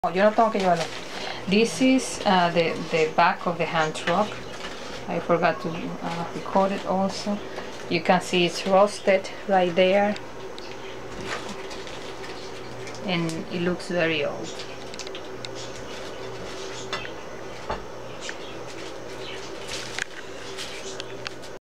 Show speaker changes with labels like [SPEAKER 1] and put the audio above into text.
[SPEAKER 1] Yo no tengo que llevarlo. This is the back of the hand truck. I forgot to record it also. You can see it's rusted right there, and it looks very old.